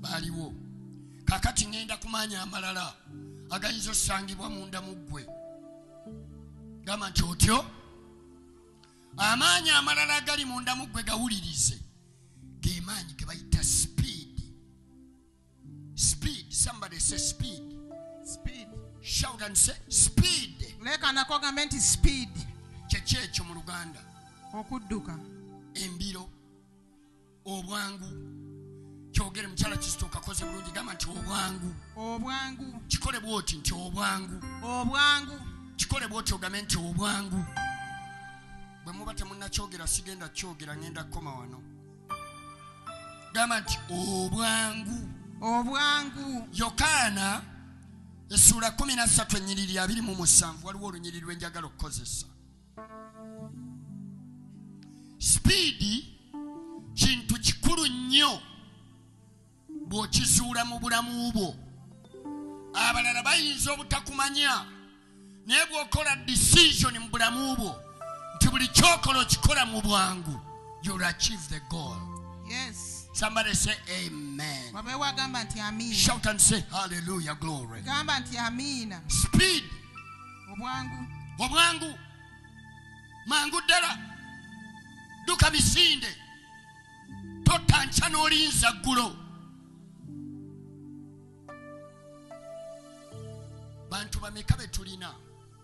baliwo kakati ngenda kumanya amalala agayinza osangibwa munda muggwe gamba nti otyo amaanyi amalala agali munda muggwe gawulirize ge maanyi ge bayita speed. Somebody say speed. Shout and say speed. Lekana ko gambe nti speed. Kyekyo mu Luganda okudduka embiro obwangu kyogere mukyala kisituka koze bulungi gamba nti obwangu kikole bwoti nti obwangu kikole bwoti ogambe nti obwangu. Bwe muba temunnakyogera sigenda kyogera ngenda kukoma wano gamba nti obwangu. Yokaana essula 13 ennyiriri 27 waliwo olunyiriri lwenjagala okukozesa. Speed kintu kikulu nnyo bw'okizuula mu bulamu bwo. Abalala bayinza obutakumanya naye bw'okola decision mu bulamu bwo nti buli kyokola okikola mu bwangu, you'll achieve the goal. Yes. Somebody say amen. Shout and say hallelujah, glory. Speed. Obwangu. Mangu ddala. Duka misinde. Totancha n'olinza ggulo. Bantu bameka be tulina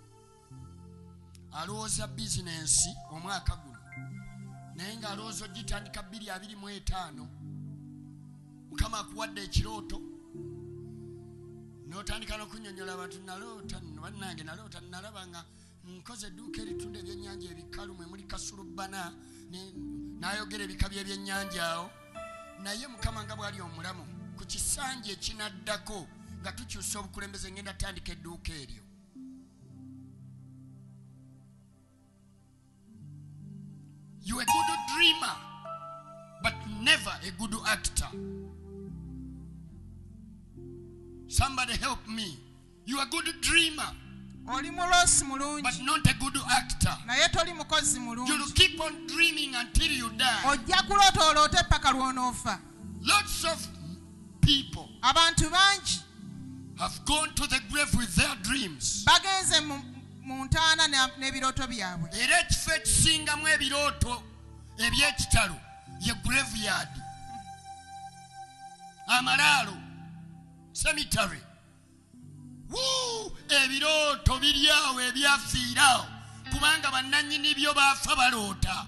alowooza bizinensi omwaka guno naye ng'alowooza ogitandika 2025 Mukama akuwadde ekirooto n'otandika n'okunnyonnyola abantu bannange naloota nalaba nga nkoze edduuka eritunda ebyennyanja ebikalu mwe muli kasulubbana n'ayogera ebika by'ebyennyanja awo naye Mukama nga bw'ali omulamu ku kisanja ekinaddako nga tukyusa obukulembeze ngenda tandika edduuka eryo. You're a good dreamer, but never a good actor. Somebody help me. You're a good dreamer, but not a good actor. You'll keep on dreaming until you die. Lots of people have gone to the grave with their dreams. Era ekifo ekisingamu ebirooto eby'ekitalo ye graveyard, amalaalo, cemetery. Ebirooto biri awo ebyafiira awo kubanga bannannyini byo baafa baloota.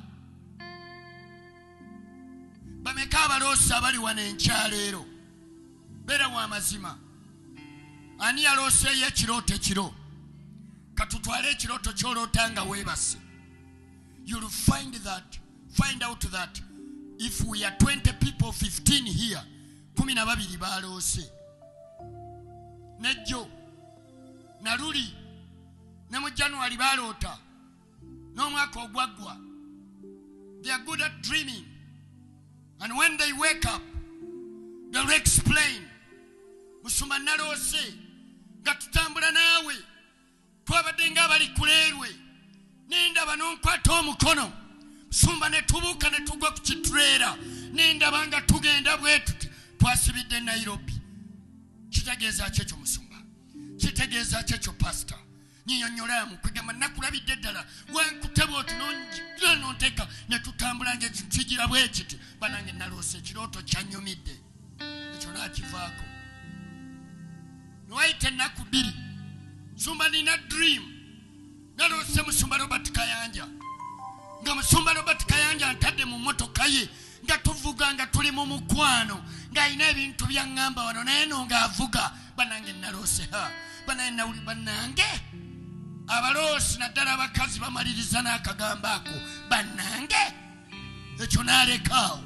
Bameka abaloosa abali wano enkyaleero? Beera wa mazima. Ani yalooseeyo ekirooto ekiro? Katutwale ekirooto ky'oloota nga weebase. You'll find out that if we are 20 people, 15 here, 12 baloose. Nejjo, Naluli, ne mu January baloota, n'omwaka ogwaggwa. They are good at dreaming. And when they wake up, they'll explain. Musumba naloose, nga tutambula naawe. Twabadde ng'abali kuleerwe nendaba n'onkwata omukono Musumba ne tubuuka ne tugwa ku kitreera nendaba nga tugenda bwe tuti twasibidde Nairobi. Kitegeeza ki ekyo Musumba? Kitegeeza ki ekyo pastor? Nyinyonnyolamu kwegamba nakulabidde ddala wankute bw'oti n'onteeka ne tutambula ng'ekintu kigira bwe kiti banange naloose ekirooto kyannyumidde ekyo naakivaako. Nowayita ennaku 2 Musumba nina dream naloose Musumba Robert Kayanja nga Musumba Robert Kayanja ntadde mu mmotoka ye nga tuvuga nga tuli mu mukwano ng'alina ebintu byaŋŋamba wano naye no ng'avuga. Banange naloose banange nawuli bannange abaloosi naddala abakazi bamaliriza n'akagambo ako bannange ekyo n'alekaawo.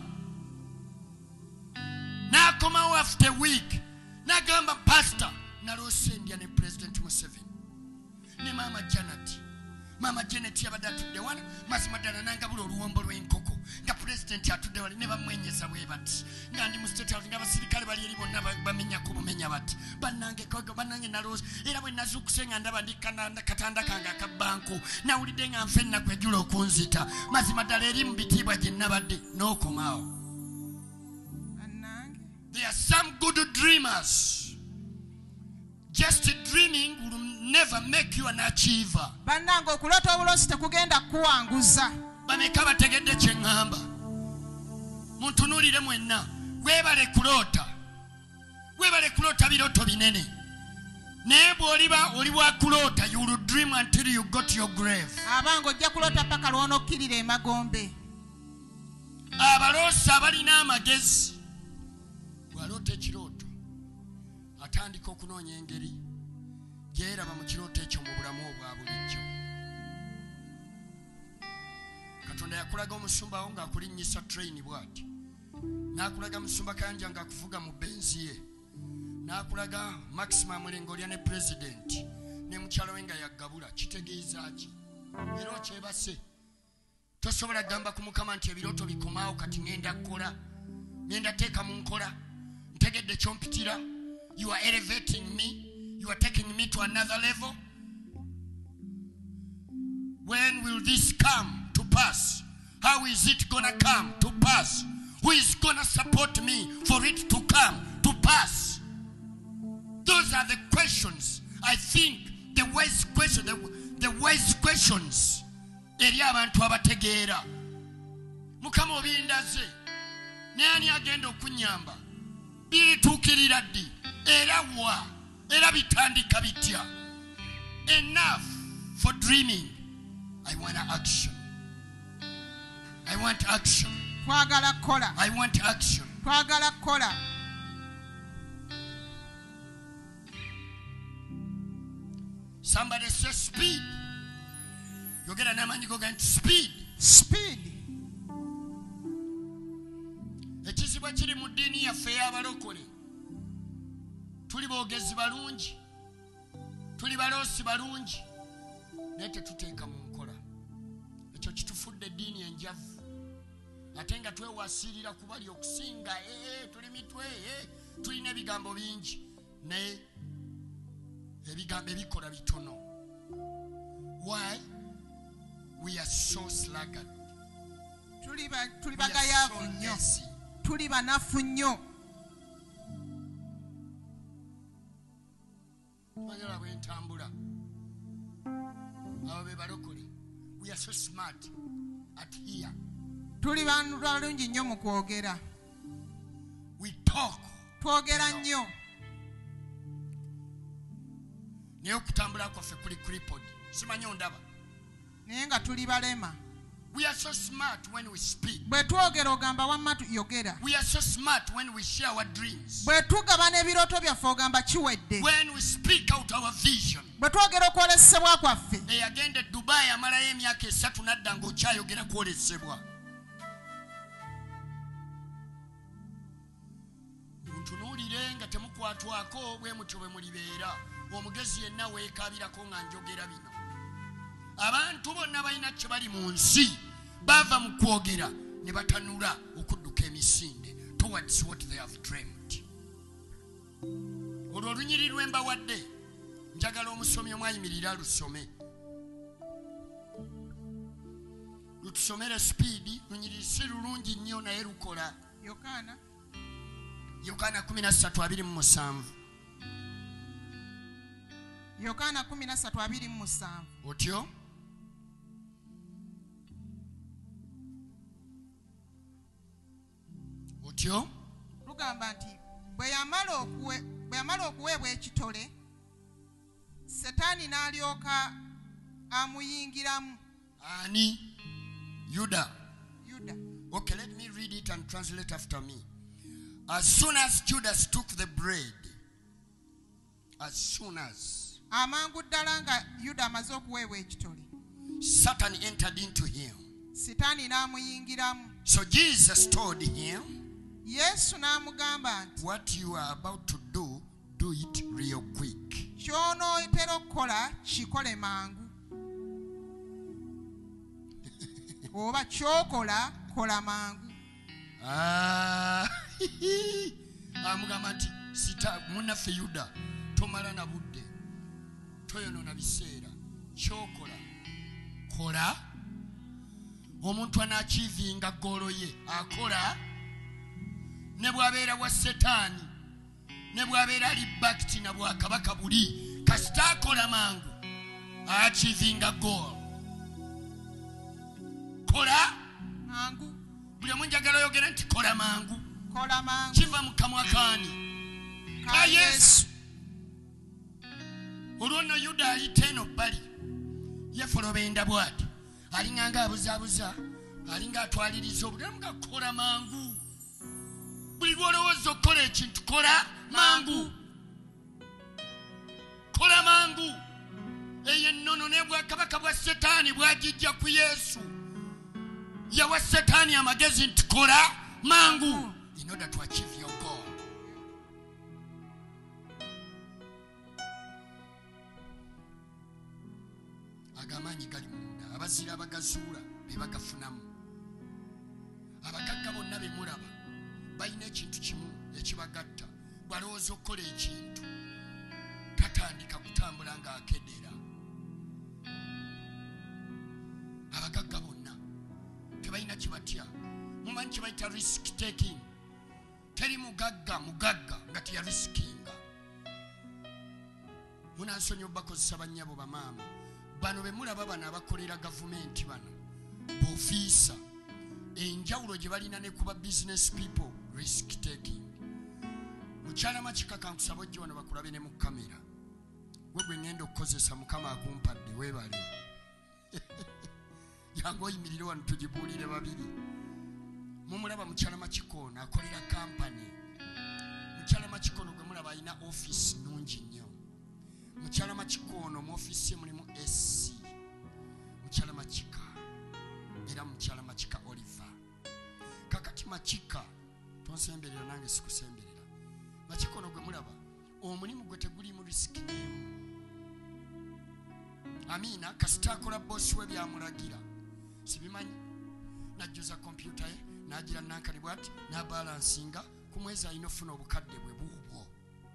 N'akomawo after week n'agamba pastor naloose India ne President Museveni ne Mama Janet. Mama Janet yabadde atudde wano mazima ddala nangabula oluwombo lw'enkoko nga President atudde wali ne bamwenyeza bwe bati nga ndi mu state house ng'abasirikale bali eri bonna bamenyako bumenya bati bannange naloose era bwe nazuukuse nga ndaba ndi katanda kange akabbanku nawulidde nga nfe ennaku ejjula okunzita mazima ddala eri mu bitiibwa gye nnabadde n'okomaawo. There are some dreamers. Just dreaming will never make you an achiever. bannange okulota obulosi tekugenda kuwanguza. Bameka bategedde kye ŋŋamba. Muntunuulire mwenna. Weebale kulota birooto binene. Naye bw'oliba oli bwa kulota, you will dream until you go to your grave. abange ojja kulota paka lw'onokkirira emagombe. Abaloosi abalina amagezi bw'aloota ekirooto atandika okunoonya engeri gyeraba mu kirooto ekyo mu bulamu obwa bulijjo. Katonda yakulaga omusumbawo ng'akulinnyisa train bw'ati, n'akulaga musumba kanja ng'akuvuga mu benzi ye, n'akulaga Maximum Mulengolya ne president ne mukyala we nga yaggabula. Kitegeeza ki? Era okyebase. Tosobola gamba ku Mukama nti ebirooto bikomaawo kati ngenda kukola, ngenda teeka mu nkola, ntegedde kyompitira. You are elevating me, you are taking me to another level. When will this come to pass? How is it gonna come to pass? Who is gonna support me for it to come to pass? Those are the questions. I think the wise questions eri abantu abategeera. Mukama obindaze n'ani agenda okunyamba, birituukirira ddi era wa era bitandika bitya? Enough for dreaming. I want action. I want action. twagala kukola. I want action. twagala kukola. Somebody say speed. Yogera n'amanyi go nti speed. speed. Ekizibwa kiri mu ddiini yaffe ey'abalokole. Tuli boogezi balungi, tuli baloosi balungi, naye tetuteeka mu nkola. Ekyo kitufudde eddiini enjavu. Ate nga twewasiirira ku bali okusinga, tuli mitwe, tulina ebigambo bingi, naye ebigambo ebikola bitono. Why? We are so sluggard. tuli We are bagayaavu so nnyo. lazy. tuli banafu nnyo. Manyala bwe ntambula. Abo be balokole. We are so smart at here. tuli bantu balungi nnyo mu kwogera. We talk. twogera nnyo. Naye okutambula kwaffe kuli crippled. Simanyi ondaba. naye nga tuli balema. We are so smart when we speak. bwe twogera ogamba wamma tuyogera. We are so smart when we share our dreams. bwe tugabana ebirooto byaffe ogamba kiwedde. When we speak out our vision. bwe twogera okwolesebwa kwaffe. Eyagenda e Dubai amalayo emyaka 3 nadda ng'okyayogera kwolesebwa. Muntunuulire nga temukwatwako bwe mutyo bwe mulibeera. Omugezi yenna weekaabirako nga njogera bino. Abantu bonna balina kye bali mu nsi bava mu kwogera ne batanula okudduka emisinde towards what they have dreamed. Olwo olunyiri lwe mbawadde njagala omusomi omwayimirira lusome. Lutusomere speedi, lunyiri si lulungi nnyo naye lukola. Yokaana 13:27. Yokaana 13:27. Otyo? Otyo? Lugamba nti bwe yamala okuweebwa ekitole, Setaani n'alyoka amuyingiramu. Ani? Yuda. Yuda. Okay, let me read it and translate after me. As soon as Judas took the bread, as soon as Amangu ddala nga Yuda amaze okuweebwa ekitole, Satan entered into him. Setaani n'amuyingiramu. So Jesus told him, Yesu n'amugamba nti what you are about to do, do it real quick. ky'onootera okukola kikole mangu. Oba ky'okola kola mangu. Amugamba nti sita munnaffe Yuda tomala na budde toyonoona biseera kyokola kola. Omuntu anaakiivinga ggoolo ye akola ne bw'abeera bwa Setaani ne bw'abeera ali bakiti na bwakabaka buli kasita akola mangu achievinga goal. Kola mangu buli omu njagala oyogere nti kola mangu kola mangu kiva mu kamwa kaani ka Yesu. Olwo nno Yuda ayita eno bbali yefolobenda bw'ati alinganga abuzaabuza alinga atwaliriza obulamu nga kola mangu. Buli lwolowooza okukola ekintu kola mangu. Kola mangu. Eyo ennono n'obwakabaka bwa Setaani bwagijja ku Yesu. Yawa Setaani amagezi nti kola mangu in order to achieve your goal. Agamanyi gali munda abazira abagazuula be bagafunamu. Abagagga bonna be mulaba balina ekintu kimu ekibagatta. Balowooza okukola ekintu tatandika kutambula ng'akedera. Abagagga bonna tebalina kibatya. Mumanyi kibayita risk taking. Teri mugagga nga teyarisikinga. Munansonyiwa bakozesa bannyabo bamaama bano be mulaba bano abakolera gavumenti bano b'ofiisa. Enjawulo gye balina ne kuba business people risk taking. Mukyala Makika kankusaba ojje wano bakulabe ne mu kamera. Gwe gwe ngenda okukozesa Mukama akumpadde weebale. Jangu oyimirire wano tugibuulire babiri. Mumulaba mukyala Makika ono akolera kampani. Mukyala Makika ono gwe mulaba alina office nnungi nnyo. Mukyala Makika ono mu office ye mulimu SC. Mukyala Makika era mukyala Makika Oliver. Kakati Makika tonsemberera nange sikusemberera. Makika ono gwe mulaba omulimu gwe tegulimu risiki n'emu. Amina kasita akola bosi we byamulagira. Sibimanyi najjuza kompyuta ye nagira nankani bwati nabalansinga ku mwezi alina ofuna obukadde bwe buubwo.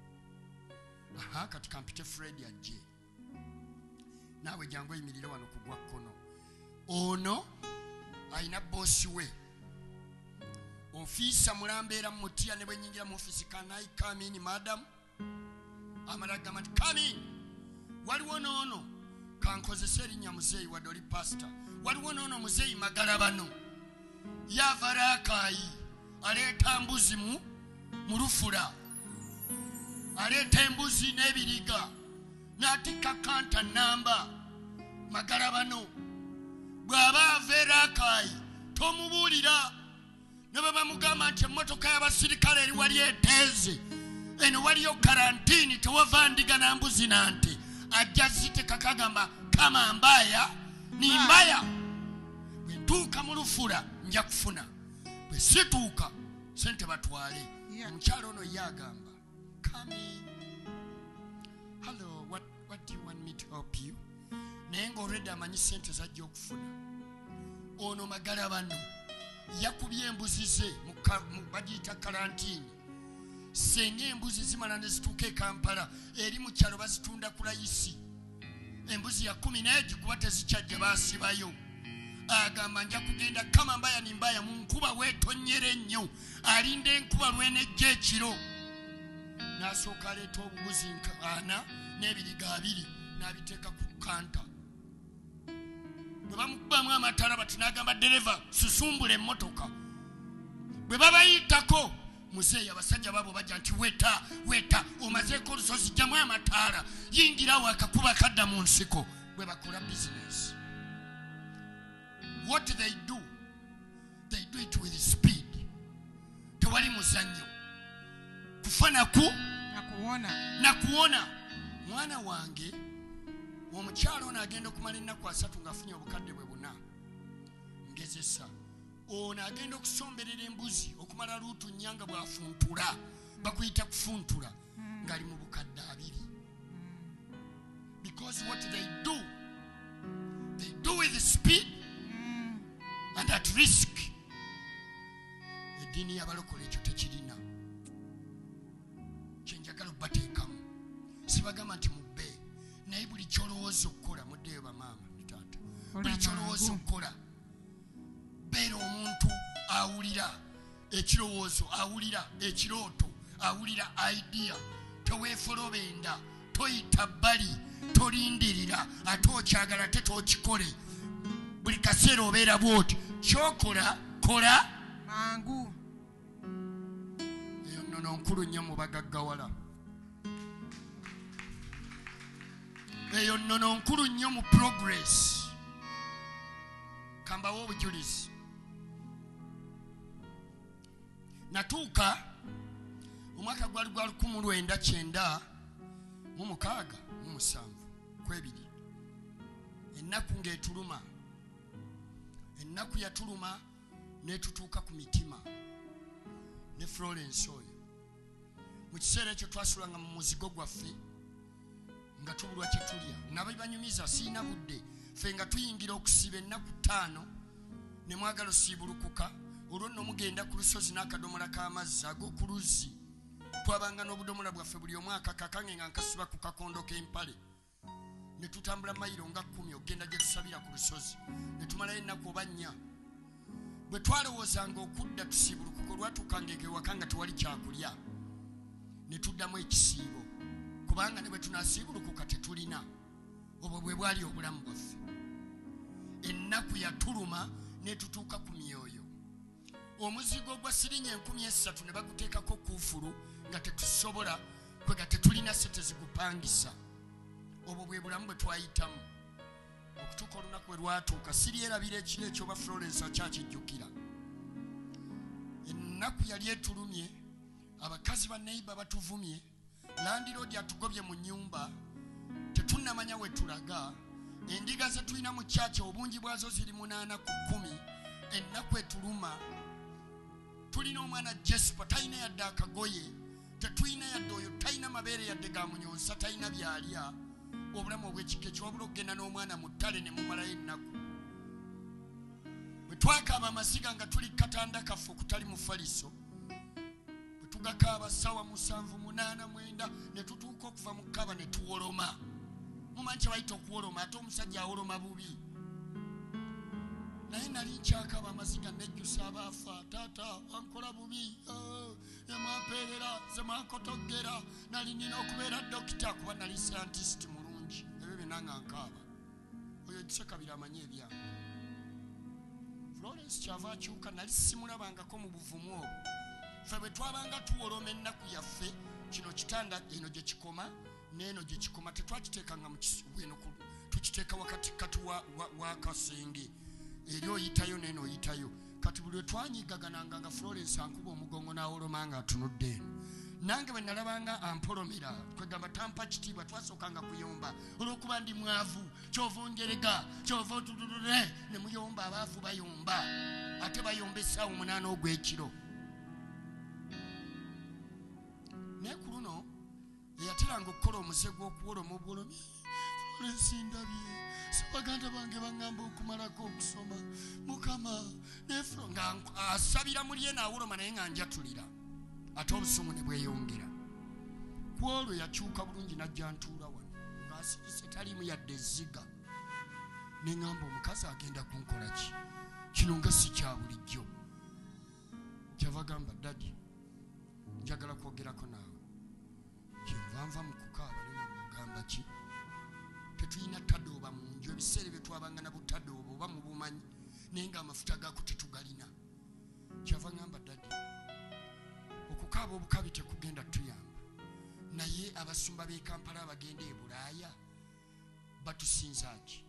Kati kampite Fred ajje naawe jangu oyimirire wano ku gwa kkono. Ono alina bosi we ofiisa mulambeera mutya ne bwe nyingira mu ofisi kanayi come in madam amala gamba nti come in. Waliwo noono kankozesa erinnya muzeeyi wadde oli pastor. Waliwo noono muzeeyi Magalabano yava Raakaayi aleeta mbuzi mu lufula aleeta embuzi n'ebiriga n'atikka kanta namba. Magalabano bw'aba ava e Raakaayi tomubuulira ne bwe bamugamba nti emmotoka y'abasirikale eri wali eteeze eno waliyo karantiini tewava ndiga na mbuzi nante ajja ziteka kagamba kama mbaya ni mbaya. Bwe ntuuka mu lufula nja kufuna bwe situuka sente batwale. Omukyalo ono ye agamba come in. Hello, what do you want me to help you? Naye ng'olwedde amanyi sente zajja okufuna. Ono Magalabano yakubye embuzi ze bagiyita karantiini. Senga embuzi zimala ne zituuka e Kampala eri mu kyalo bazitunda ku layisi. Embuzi ya 11 kuba tezikyajja baasibayo. Agamba nja kugenda kama mbaya ni mbaya mu nkuba weetonyere nnyo alinda enkuba lwenejja ekiro. N'asooka aleeta obubuzi 4 n'ebiriga 2 n'abiteeka ku kanta. Bwe bamukubamu amataala bati n'agamba dereva susumbula emmotoka. Bwe babayitako muzeeyi abasajja babo bajja nti weta omazeeko olusozi gyamu amataala yingirawo akakuba kadda mu nsiko. Bwe bakola business. What they do it with speed. Tewali muzannyo kufa nakuwona. Mwana wange omukyalo ono agenda okumala ennaku 3 ng'afunye obukadde bwe 4. Ngezesa ono agenda okusomberera embuzi okumala luutu nnyanga bw'afuntula. Bakuyita kufuntula ng'ali mu bukadde 2. Because what they do with speed and at risk. Eddiini y'abalokole ekyo tekirina. Kyenjagala obbateekamu. Sibagamba nti mubbe naye buli kyolowooza okukola muddeyo bamaama ne taata. Buli kyolowooza okukola beera omuntu awulira ekirowoozo, awulira ekirooto, awulira idea teweefolobenda toyita bbali tolindirira ate okyagala ate tookikole buli kaseera obeera bwoti kyokola kola mangu. eyo nnono nkulu nnyo mu bagaggawala eyo nnono nkulu nnyo mu progress. Kambawo obujulizi. Natuuka omwaka gwali gwa 1997 kwebiri ennaku ng'etuluma ennaku yatuluma n'etutuuka ku mitima ne Florence oyo mu kiseera ekyo twasulanga mu muzigo gwaffe nga tubulwa kye tulya nabibanyumiza siina budde ffe nga tuyingira okusiba ennaku 5 ne mwagala osiibulukuka olwo nno mugenda ku lusozi n'akadomola k'amazzi ag'oku luzzi twabanga n'obudomola bwaffe buli omwaka kakange nga nkasiba ku kakondo k'empale ne tutambula mayiro nga 10 okugenda gye tusabira ku lusozi ne tumalayo ennaku oba 4 bwe twalowoozanga okudda tusiibulukuka olwatuukanga ewaka nga tewali kyakulya ne tuddamu ekisiibo kubanga ne bwe tunaasiibulukuka tetulina obwo bwe bwali obulamu bwaffe. Ennaku yatuluma ne tutuuka ku myoyo omuzigo gwa sirinye 3000 ne baguteekako kuufulu nga tetusobola kwega tetulina sente zigupangisa. Obwo bwe bulamu bwe twayitamu okutuuka olunaku bwe lwatuuka siryerabira ekiro ekyo ba Florence akyakijjukira. Ennaku yali etulumye abakazi ba neighbor batuvumye landiroodi atugobye mu nnyumba tetunnamanya we tulaga. Endiga ze tulina mu kyakya obungi bwazo ziri 8 ku 10. Ennaku etuluma tulina omwana Jespa talina yadde akagoye tetulina yadde oyo talina mabeere yadde ga munyonsa talina byalya obulamu obw'ekika ekyobula okugenda n'omwana mu ttale ne mumalayo ennaku. Bwe twakaaba amasiga nga tuli katanda kaffe okutali mufaliso bwe tugakaaba ssaawa 7, 8, 9 ne tutuuka okuva mu kkaba ne tuwoloma. Mumanyi kye bayita okuwoloma ate omusajja awoloma bubi. Naye nali nkyakaaba amaziga nejjusa abaafa taata wankola bubi emwapeerera zemwakotoggera nali nina okubeera dokita kuba nali scientist mulungi ebyo byonna nga nkaaba. Oyo kisekabira amanye ebyange. Florence kyava akyuka nali simulabangako mu buvumu obwo. Ffe bwe twabanga tuwoloma ennaku yaffe kino kitanda eno gye kikoma n'eno gye kikoma tetwakiteekanga mu kisubweno tukiteeka wakati kati wa kasenge eri oyitayo n'eno oyitayo. Kati buli lwe twanyigagananga nga Florence ankuba omugongo n'awoloma nga atunudde eno nange bwe nalabanga ampolomera kwegamba tampa kitiibwa twasookanga kuyomba olw'okuba ndi mwavu kyova onjerega kyova otututule ne muyomba abaavu bayomba ate bayomba essaawa 8 ogw'ekiro. Naye ku luno eyateranga okukola omuze gw'okuwoloma obwolomi Florence ndabye baganda bange baŋŋamba okumalako okusoma mukama nefro nga asabira muli ye n'awoloma naye nga njatulira ate obusungu ne bweyongera. Ku olwo yakyuka bulungi najja ntuula wano ng'asirise taliimu yadde ezziga ne ŋŋamba omukazi agenda kunkola ki kino nga si kya bulijjo. Kyava gamba dadi njagala kwogerako naawe. Kyenva nva mu kukaaba leno mugamba ki tetulina tadooba mu nju ebiseera bye twabanga na butadooba oba mu bumanyi naye ng'amafuta gaako tetugalina. Kyava ŋŋamba dadi okukaaba obukabi tekugenda tuyamba naye abasumba b'e Kampala abagenda e Bulaaya batusinza ki?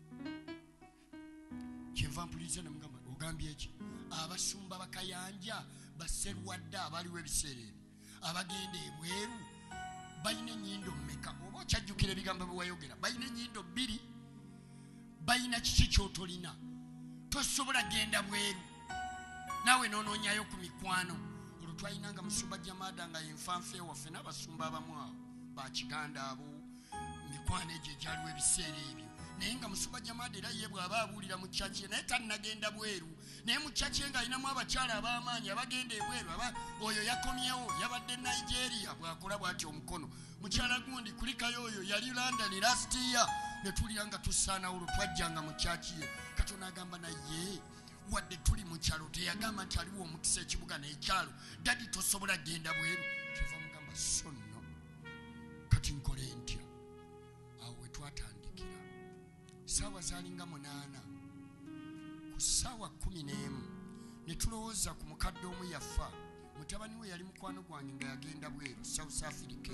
Kyenva mpuliriza ne mugamba ogambye eki? Abasumba bakayanja basserwadde abaliwo ebiseera ebyo abagenda ebweru balina ennyindo mmeka? Oba okyajjukira ebigambo bye wayogera balina ennyindo 2 balina kiki ky'otolina tosobola genda bweru naawe noonoonyayo ku mikwano. Olwo twalinanga musumba Jamada nga yenfanfe ewaffe n'abasumba abamu abo bakiganda abo mikwano egyo egyaliwo ebiseera ebyo naye nga musumba Jamada era ye bw'aba abuulira mu kyaki naye talinagenda bweru naye mu kyaki ng'alinamu abakyala ab'amaanyi abagenda ebweru oyo yakomyewo yabadde Nigeria bw'akola bw'ati omukono. Mukyala gundi kulikayo oyo yali London last year ne tulira nga tusaanawo olwo twajjanga mu kyaki ye. Katonda agamba naye wadde tuli mu kyalo teyagamba nti aliwo omukisa ekibuga n'ekyalo dadi tosobola genda bweru. n'agamba so nno kati nkole ntya. Awo we twatandikira ssaawa zaalinga 8 ku ssaawa 11 ne tulowooza ku mukadde omu yafa. Mutabani we yali mukwano gwange nga yagenda bweru South Africa.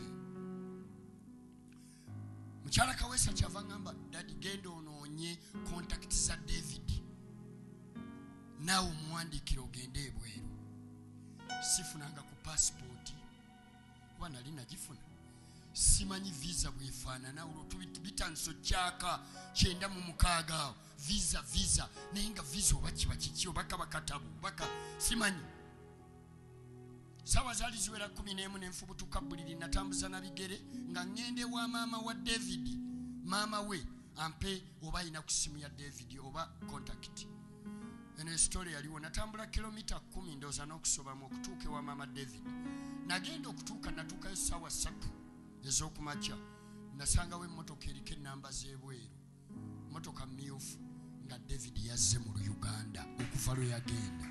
Mukyala Kaweesa kyava ngamba dadi genda onoonye kontakiti za David naawe omuwandiikira ogende ebweru. Sifunanga ku passport kuba nali nagifuna. Simanyi visa bwefaanana olwo bitanso kyaka 96 visa naye nga visa oba kiba kiki oba kaba katabu baka simanyi. Sawa zaali ziwera 11 n'enfubutuka buliri natambuza na bigere nga ngende wa maama wa David. Maama we ampe oba ina ku simu ya David oba contact. Ene story yaliwo natambula kilomita 10 ndoza n'okusobamu okutuuka wa maama David. Nagenda okutuuka natuukayo ssaawa 3 ez'okumakya. Nasanga we emmotoka eriko ennamba z'ebweru. Mmotoka mmyufu nga David yazze mu Uganda okuva lwe yagenda.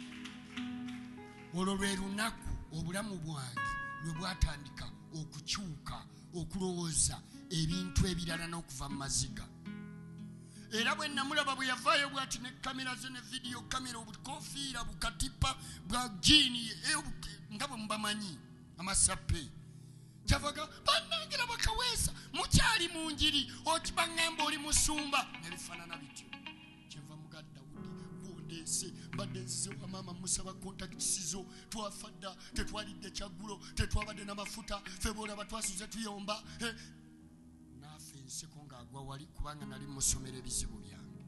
Olwo lwe lunaku obulamu bwange lwe bwatandika okukyuka okulowooza ebintu ebirala n'okuva mu maziga. Era bwe namulaba bwe yavaayo bw'ati ne kamera ze ne vidiyo kamera obukofiira bukatipa bwa jiini nga bwe mubamanyi amasappe. Kyavaga bannangira Bakaweesa mukyali mu njiri okibangamba oli musumba nebifaanana bityo. Kyenva muga Dawudi bwondeese mbadde nzize wa maama musaba kontakiti zo twafadda tetwalidde kyaggulo tetwabadde n'amafuta ffe boolaba twasuze tuyomba. Naafe enseko ng'agwa wali kubanga nali musomera ebizibu byange.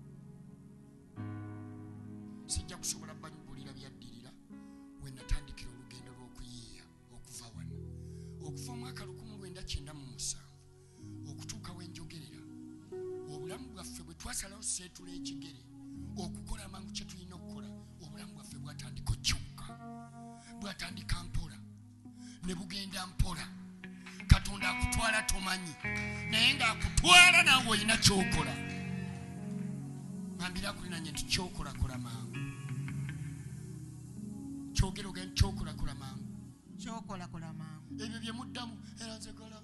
Sijja kusobola banyigulira byaddirira we natandikira olugendo lw'okuyiiya okuva wano. Okuva mwaka 1997 okutuuka wenjogerera obulamu bwaffe bwe twasalawo seetula ekigere okukola amangu kye tulina okukola obulamu bwaffe bwatandika okyuka bwatandika mpola ne bugenda mpola. Katonda akutwala tomanyi naye ng'akutwala naawe olina kyokola. Ngambira kulinanye nti kyokola kola mangu. Kyogera ogenda kyokola kola mangu. Kyokola kola mangu. Ebyo bye muddamu era nze kolaba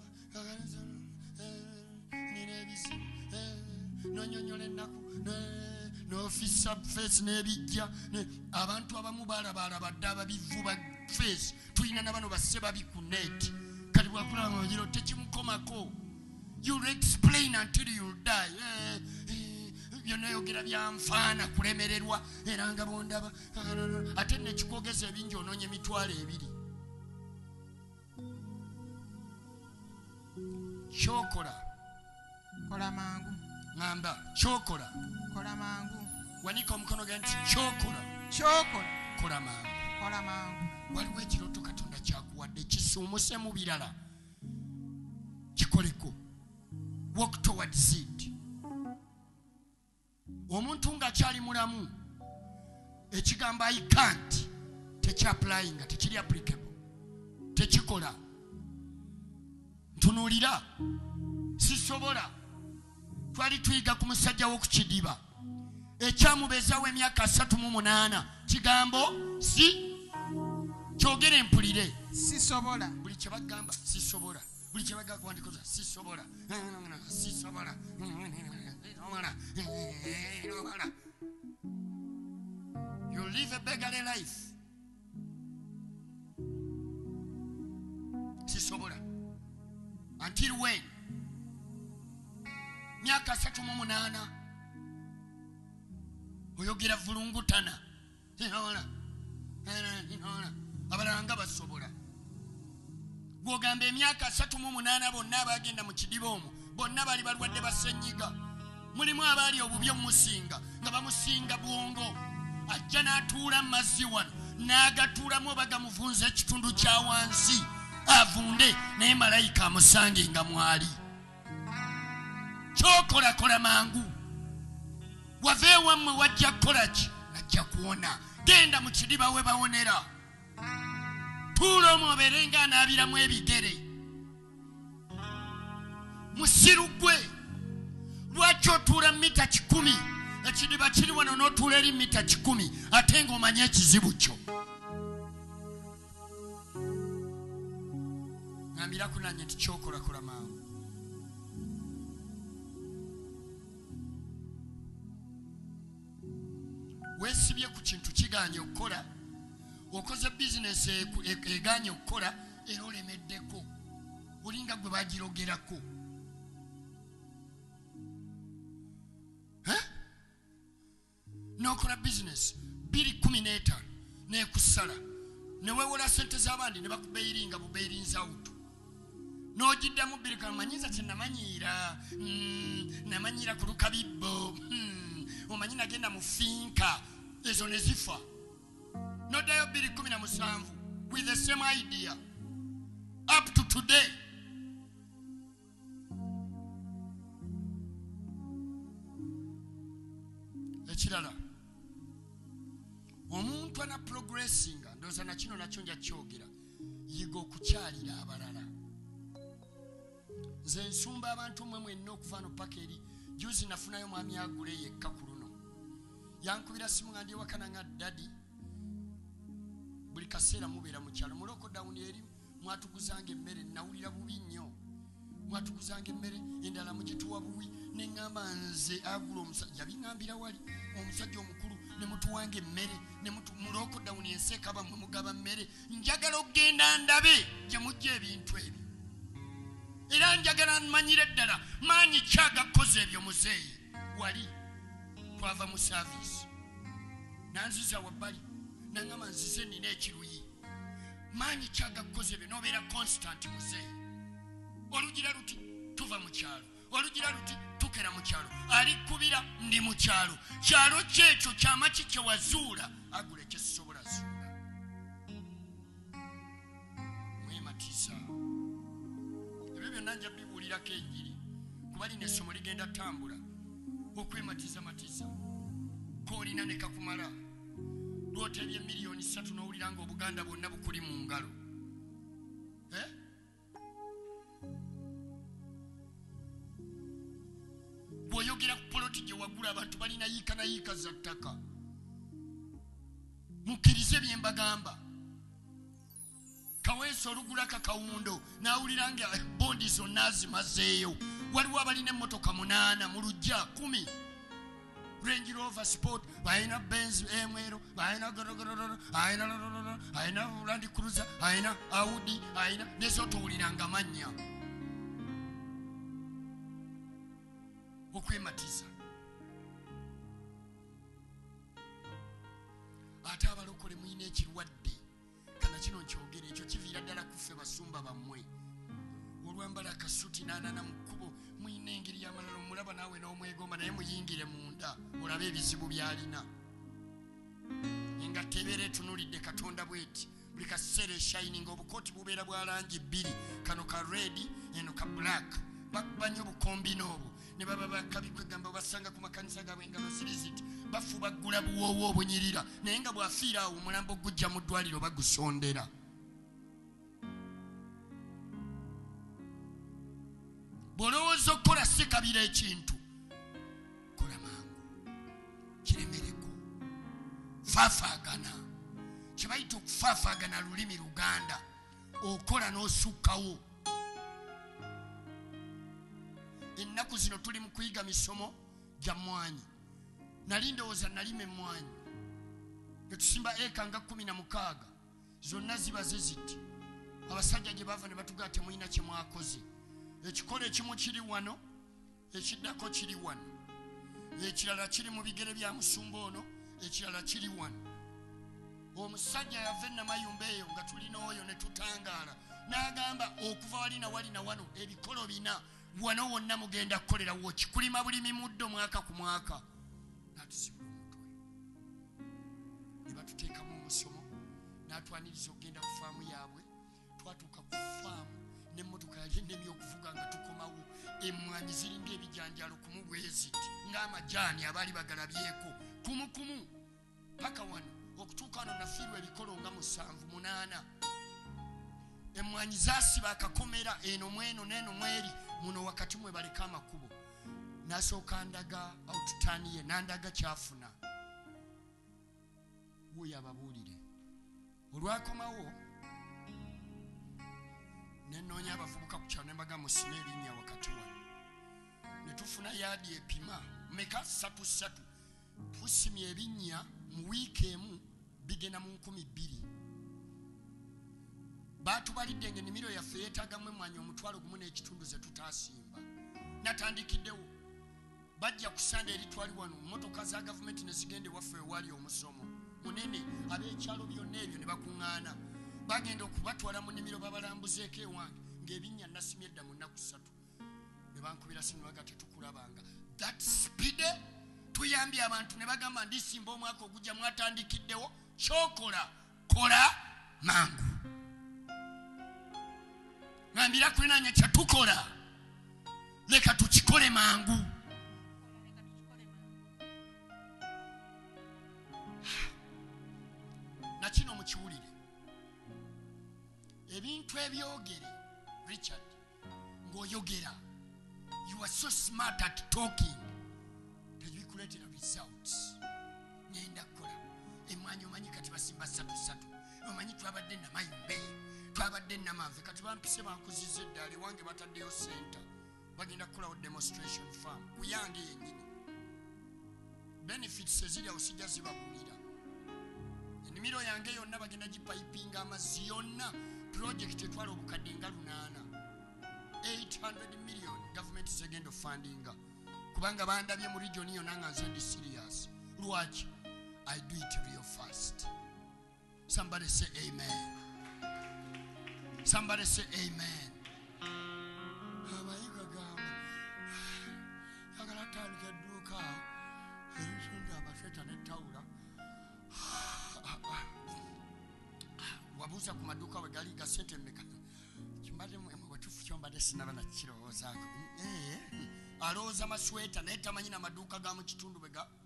nina ebizibu nonyonyola ennaku n'ofisa feesi n'ebijja. Abantu abamu baalabaalaba dde ababivu ba feesi tulina na bano basse babi ku neeti kati bwakulaba ngiro tekimukomako. You'll explain until you die. Byonna yogera byanfaana kulemererwa era nga bondaba ate nekikogeza ebingi onoonya emitwalo 2. Kyokola Kola mangu. ngamba kyokola Kola mangu. wanika omukono gwe nti kyokola Kyokola kola mangu. kola mangu. Waliwo ekirooto Katonda kyakuwadde kisuumuse mu birala kikoleko. Walk towards it. Omuntu ng'akyali mulamu ekigambo I can't tekyapplyinga tekiri applicable tekikola. Ntunuulira sisobola. Twali tuyiga ku musajja w'oku Kidiba ekyamubeezaawo emyaka 38 kigambo si kyogere mpulire. Sisobola. Buli kye bagamba sisobola. Buli kye bagamba kuwandikoza sisobola. Sisobola. You live a beggarly life. Sisobola. Until when? Myaka 38 oyogera vulungutana. Abalanga basobola. Gwogamba emyaka 38 bonna abagenda mu Kidiba omwo bonna bali balwadde basenyiga. Mulimu abaali obubi omusinga nga bamusinga bwongo. Ajja n'atuula mu mazzi wano n'agatuulamu oba gamuvunza ekitundu kya wansi avunde naye malayika amusange nga mwali. Kyokola kola mangu. Wave wammwe wajja kukola ki? Ajja kuwona. Genda mu Kidiba we bawonera. Tuula omwo obeere ng'anaabiramu ebigere. Musiru gwe lwaki otuula mita 10? Ekidiba kiri wano n'otuula eri mita 10 ate ng'omanye ekizibu kyo. ngambira kunanye nti kyokola kola mangu. Weesibye ku kintu kiganye okukola, okoze bizinesi eganye okukola era olemeddeko, olinga gwe bagirogerako. N'okola bizinesi 2:15 nekusala, ne weewola ssente z'abandi ne bakubeyiringa bubeyiriza awutu. N'ogiddamu 2 kamanyiza kye namanyiira, namanyiira ku lukabibbo, omanyi nagenda mu finka, ezo ne zifa. N'oddayo 2:17 with the same idea up to today. Ekirala, omuntu ana progressinga, ndowooza na kino nakyo nja kyogera, yiga okukyalira abalala. Nze nsumba abantu mmwe mwenna okuva no paka eri. Juzi nafunayo mwami agule yekka ku luno. Yankubira simu nga ndi ewakana nga dadi, buli kaseera mubeera mu kyalo. Mu lockdown eri mwatuguzanga emmere, nawulira bubi nnyo. Mwatuguzanga emmere endala mugituwa buwi, ne ŋŋamba nze agula omusajja, yabiŋŋambira wali omusajja omukulu, ne mutuwanga emmere, ne mu lockdown ensi ekaba mwe mugaba mmere. Njagala okgenda ndabe gye mujja ebintu ebyo. Era njagala mmanyire ddala maanyi ki agakoze ebyo muzeeyi. Wali twava mu service, nanziza wabbali, naŋŋamba nzize nina ekiruyi. Maanyi ki agakoze ebyo n'obeera constant muzeeyi. Olugira luti tuva mu kyalo, olugira luti tukera mu kyalo, alikubira ndi mu kyalo. Kyalo kyekyo kyama ki kye wazuula, agula ekyesobola zuula. Mwematiza ebyo byonna nja bibuulirako enjiri, kuba lino essomo ligenda tambula. Okwematiza matiza koolina ne kakumala, lwotebye miliyoni 3 n'owulira nga Obuganda bwonna bukuli mu ngalo. Bw'oyogera ku poloti gye wagula, abantu balina yiika na yiika za ttaka. Mukkirize bye mbagamba. Kaweesa olugula kakawundo n'awulira nga bondi zonna azimazeeyo. Waliwo abalina emmotoka 8 mu luggya 10. Range Rover Sport, balina Benz M-Ero, balina gorogororo, balina Land Cruiser, balina Audi, balina nezotowuliranga mannya. Okwematiza. Ate abalokole muyina ekirwadde, kana kino nkyogere, ekyo kiviira ddala kuffe basumba bammwe. Olwambala akasuti n'anana mu kkubo, muyina engeri y'amalala, omulaba naawe n'omwegomba, naye muyingire munda olabe ebizibu by'alina. Engatta ebeera etunulidde Katonda bw'eti, buli kaseera eshayininga, obukooti bubeera bwa langi 2, kano ka red eno ka black. Bakubanya obukombi n'obwo ne baba bakabikwegamba basanga ku makanisa gaabwe engalo ziriziti, bafuba ggula buwoowo obunyirira, naye nga bw'afiira awo omulambo gujja mu ddwaliro bagusondera. Bw'olowooza okukola ssekabira ekintu, kola mangu kiremereko. Faafaagana, kye bayita okufaafaagana lulimi Luganda, okola n'osukkawo. Ennaku zino tuli mu kuyiga misomo gya mmwanyi. Nali ndowooza nalima emmwanyi ne tusimba eka nga 16, zonna zibaze ziti. Abasajja gye bava ne batugaa temulina kye mwakoze. Ekikola ekimu kiri wano, ekiddako kiri wano, ekirala kiri mu bigere bya musumba ono, ekirala kiri wano. Omusajja yava Namayumba eyo nga tulina oyo ne tutangaala, n'agamba okuva wali na wali na wano ebikolo 4 wano wonna mugenda kukolerawo, kikulima bulimi muddo mwaka ku mwaka. N'atuzibula omutwe, ne batuteekamu omusomo, n'atwaniriza okugenda ku faamu yaabwe. Twatuuka ku faamu n'emmotoka yali ennemye okuvuga nga tukomawo, emmwanyi ziringa ebijanjalo kumu bweziti ng'amajaani abaali bagalabyeko kumu paka wano. Okutuuka wano nafiirwa ebikolo nga 7 8. Emmwanyi zaasiba akakomera eno mweno n'eno mweri muno wakati mwe baleka amakubo. Nasooka ndaga oututani ye, nandaga kyafuna. Wuyo ababuulire. Olwakomawo ne nnoonya abavubuka ku kyalo ne mbaga musime erinnya wakati wano ne tufuna yaadi epima meka 3 tusimye ebinnya mu wiiki emu bigenda mu 2,000 baatubalidde ng'ennimiro yaffe yeetaagamu emmwanyi 1.5 ze tutaasimba natandikiddewo bajja kusanda eritwali wano mmotoka za gavumenti ne zigenda ewaffe ewali omusomo munene ab'ekyalo byonna ebyo ne bakuŋŋaana bagenda okubatwala mu nnimiro babalambuzeeko ewange ng'ebinnya nasimye edda mu nnaku 3 ne bankubira simu baga tetukulabanga that speed tuyambye abantu ne bagamba ndisimba omwaka ogujja mwatandikiddewo kyokola kola mangu ngambira kulinanya kyatukola leka tukikole mangu nakino mukiwulire ebintu ebyogere Richard ng'oyogera you are so smart at talking tebikuleetera results ngenda kukola emwanyi omanyi kati basimba 3 omanyi twabadde namayumbe twabadde namanve kati bampise bankuzizza eddaala ewange bataddeyo center bagenda kukolawo demonstration farm kuyange yennyini benefits eziri awo sijja zibabuulira ennimiro yange yonna bagenda gipayipinga amazzi yonna project etwala obukadde nga 800 million government segenda fundinga kubanga bandabye mu region yonna nga nze ndi serious lwaki I do it real fast somebody say amen somebody say amen abayiga gamba yagala tandika edduuka ebisonda abasweta n'ettawula wabuuza ku maduuka we gali gasente mmeka kimbadde bwetufu kyombadde sinaba nakirowoozaako alowooza masweta naye tamanyi n'amaduuka ga mu kitundu bwe ga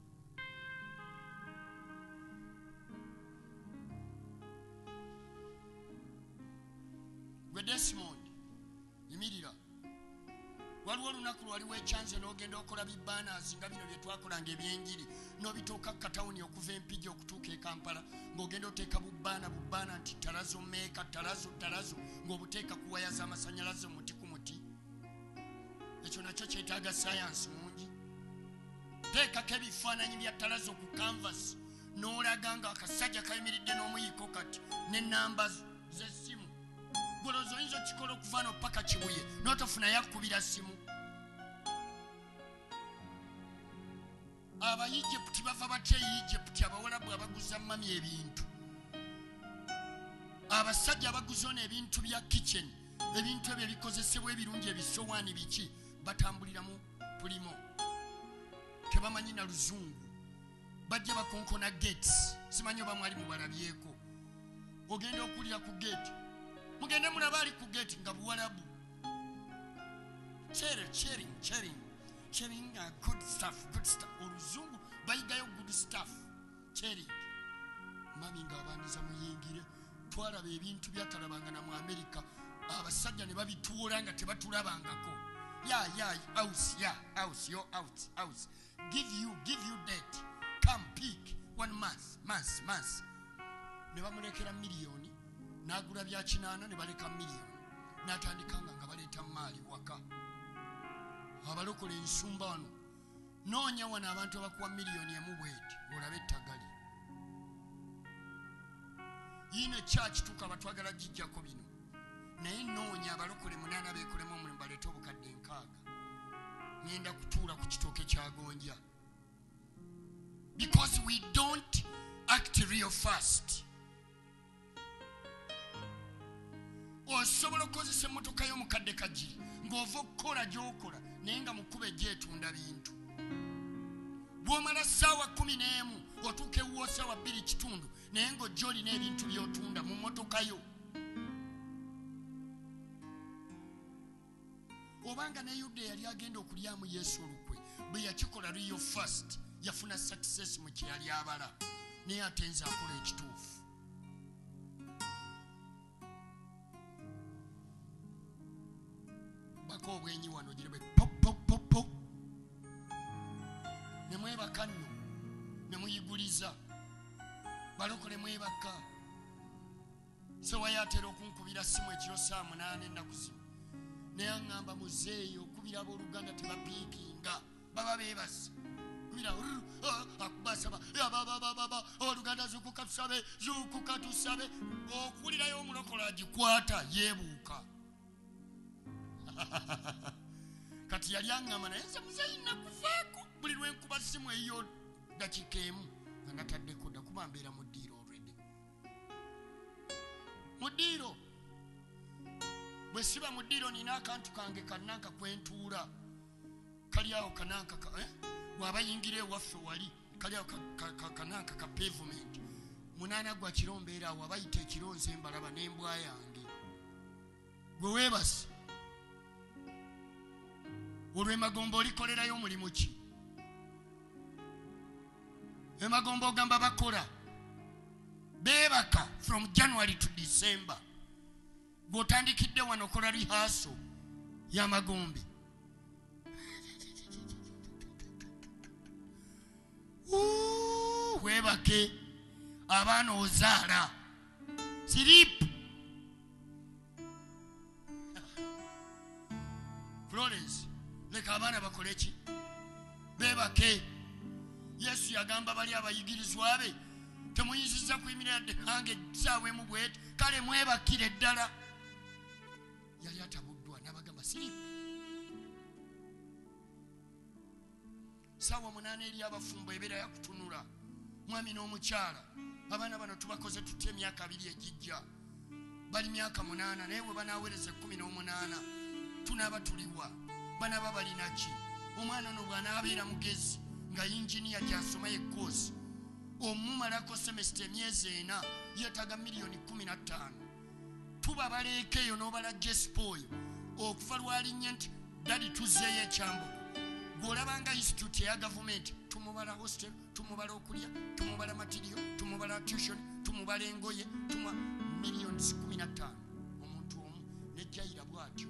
gwe Desmond yimirira waliwo olunaku lwaliwo ekyanze n'ogenda okola bibanazi nga bino bye twakolanga ebyenjiri n'obituuka ku katawuni okuva empigi okutuuka e Kampala ng'ogenda oteeka bubaana nti talazo meeka talazo ng'obuteeka ku waya z'amasannyalaze muti ku muti ekyo nakyo kyetaaga sayansi mungi teekako ebifaananyi bya talazo ku canvas n'olaga nga akasajja kayimiridde n'omuyiko kati n'ennamba z'essimu golozo oyinza okikola okuvaano paka kibuye n'otofuna yakubira simu abayijiputi bava batya eyijiputi abawalabu abaguza mami ebintu abasajja abaguza ono ebintu bya kitchen ebintu ebyo ebikozesebwa ebirungi ebisowaani biki batambulira mu pulimo tebamanyi na luzungu bajja bakonkona gates simanyi oba mwali mubalabyeko ogenda okulira ku gate mugende mulaba ali ku gate nga buwalabu sharing good stuff oluzungu bayigayo good stuff sharing mami nga abandiza muyingire twalaba ebintu byatalabanga na mu America abasajja ne babituula nga tebatulabangako house your house give you that come pick 1 month ne bamulekera miliyoni n'agula bya 8 ne baleka miliyoni n'atandikanga nga baleeta maali waka abalokole ensumba wano noonya wano abantu abakuwa miliyoni emu bweti olabe ettagali yino church tuka batwagala jijjako bino naye noonya abalokole 8 beekolemu omulimu baleete obukadde 6 ngenda kutuula ku kitooke kya gonja because we don't act real fast. Osobola okukozesa emmotoka y'omukadde kajiri ng'ova okukola gy'okola naye nga mukube gyetunda bintu. Bw'omala ssaawa 11 otuuka ewuwo ssaawa 2:00 naye ng'ojja olina ebintu by'otunda mu mmotoka yo. Obanga ne Yuda yali agenda okulyamu Yesu olukwe bwe yakikola real fast yafuna success mu kye yali abala naye atenza akola ekituufu. Bako obwenyi wano girebe pop ne mwebaka nno ne muyiguliza balokole mwebaka sewayo atera okunkubira simu ekiro saa 8 ennaku zino naye aŋŋamba muzeeyo okubira abooluganda tebapiikinga baba beebase kubira akubasaba oluganda zukuka tusabe zukuka tusabe okuwulirayo omulokola agikwata yeebuuka kati yali aŋŋamba naye nze muzeeyi nakuvaako buli lwenkuba simu eyiyo dakiika emu nga nataddeko dda kuba mbeera mu ddiiro already mu ddiiro bwe siba mu ddiiro nina akantu kange kannanka kwentuula kali awo kananka bw'aba yingira ewaffe wali kali awo kananka ka pavement 8 gwa kiro mbeera awo abayita ekironze mbalaba n'embwa yange gwe weebase olwo emagombo olikolerayo omulimu ki emagombo ogamba bakola beebaka from January to December bw'otandikidde wano okola rehearsal y'amagombe weebake abaana ozaala siripu Florence leka abaana bakole ki beebake Yesu yagamba bali abayigirizwa be temuyinzizza kuyimirira nange ssaawa emu bwete kale mwebakire ddala yali atabuddwa n'abagamba siripu ssaawa 8 eri abafumbo ebeera yakutunula mwami n'omukyala abaana bano tubakoze tutya emyaka 2 egijja bali myaka 8 naye bwe banaawereza 18 tunaaba tuliwa banaaba balina ki omwana ono bw'anaabeera mugezi nga yinginiya gy'asomayo ekkoosi omumalako semesita emyezi 4 yeetaga $15,000,000 tuba baleeka eyo n'obala jespo oyo okuva lwalinnya nti dadi tuzzeeyo ekyambuko bw'olabanga institute eya gavumenti tumubala hostel tumubala okulya tumubala matiriyo tumubala tuition tumubala engoye $15,000,000 omuntu omu nejjayira bw'atyo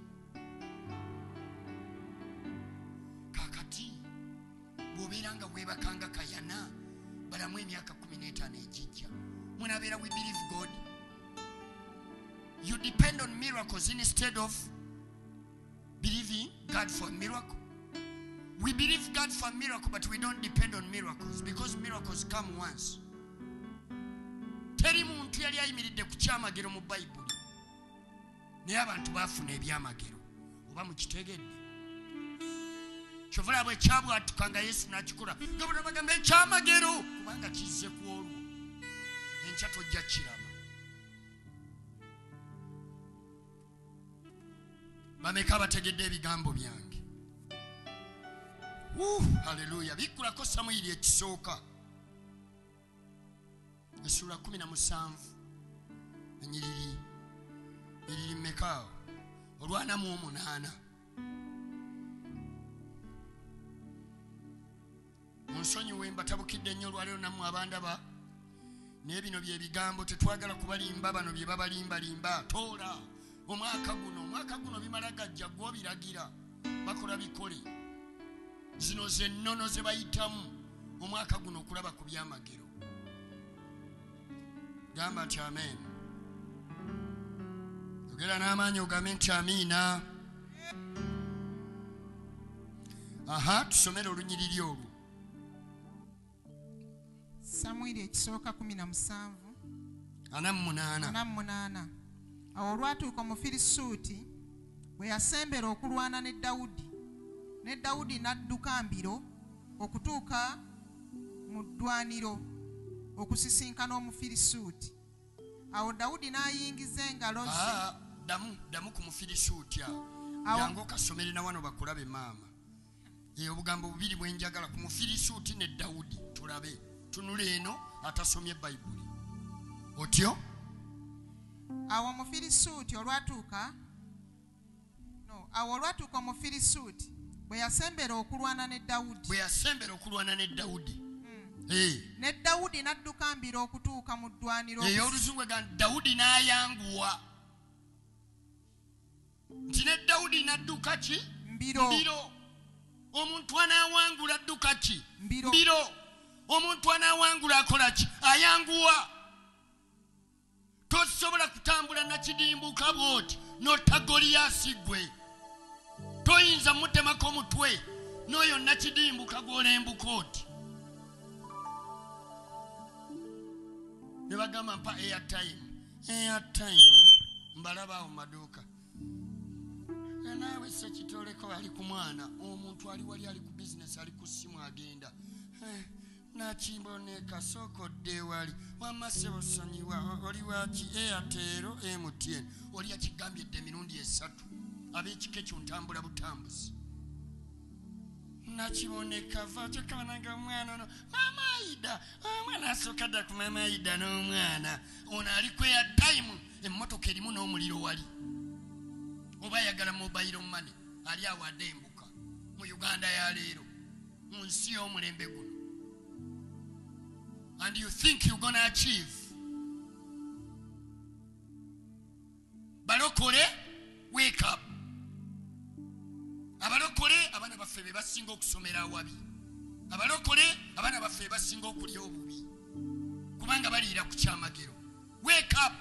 kakati bw'obeera nga weebakanga kayana balamu emyaka 15 egijja munabeera we believe God you depend on miracles instead of believing God for a miracle. We believe God for a miracle, but we don't depend on miracles because miracles come once. Teri muntu yali ayimiridde ku kyamagero mu Bayibuli naye abantu baafuna ebyamagero oba mukitegedde kyovula bwe kyabwatuka nga Yesu n'akikola nga bonna bagamba ekyamagero kubanga kizze ku olwo enkya tojja kiraba bameka bategedde ebigambo byange haleluya bikkulako Samwiri ekisooka essula 17 enyiriri mmeka olwanamu 8 munsonyiwe mbatabukidde nnyo olwaleero nammwe abandaba naye bino bye bigambo tetwagala kubalimba bano bye babalimbalimba toola omwaka guno bimala gajja gw'obiragira bakola bikole zino zennono ze bayitamu omwaka guno okulaba ku byamagero gamba nti amen yogera n'amaanyi ogambe nti amiina tusomere olunyiriri olwo Samwiri ekisooka 17 48 awo olwatuuka Omufirisuuti bwe yasembera okulwana ne Dawudi n'adduka mbiro okutuuka mu ddwaniro okusisinkana Omufirisuuti. Awo Dawudi n'ayingiza engalo ze. Damu ku Mufirisuuti awo. Yango okasomere na wano bakulabe maama. Obugambo bubiri bwe njagala ku Mufirisuuti ne Dawudi tulabe. Tunule eno atasomye Bayibuli. Otyo? Awo Omufirisuuti olwatuuka Omufirisuuti bwe yasembera okulwana ne Dawudi. Ne Dawudi n'adduka mbiro okutuuka mu ddwaniro. Oluzungu ga Dawudi n'ayanguwa. Nti ne Dawudi n'adduka ki? Mbiro. Omuntu anaawangula adduka ki? Mbiro. Omuntu anaawangula akola ki? Ayanguwa. tosobola kutambula na kidimbuka bwoti n'otagoliyaasi gwe. Toyinza mutemako mutwe n'oyo nakidimbuka gw'olembuka oti. Ne bagamba mpa airtime mbalabaawo mu maduuka. Naawe sekitoleko ali ku mwana omuntu ali wali ali ku bizinesi ali ku ssimu agenda. Nakimboneka sookodde wali wamma ssebo sonyiwa oli waki Airtel MTN oli yakigambye edde emirundi 3 ab'ekika ekyo ntambula butambuzi. Nakiboneka vatekananga omwana ono Mama Aida omwana asooka dda ku Mama Aida n'omwana ono ali ku airtime emmotoka erimu n'omuliro wali. Oba ayagala mobile money ali awadde embuka mu Uganda ya leero mu nsi y'omulembe guno. And you think you're gonna achieve. Balokole, wake up. Abalokole abana baffe be basinga okusomera awabi. Abalokole abana baffe basinga okulya obubi. Kubanga baliira ku kyamagero. Wake up.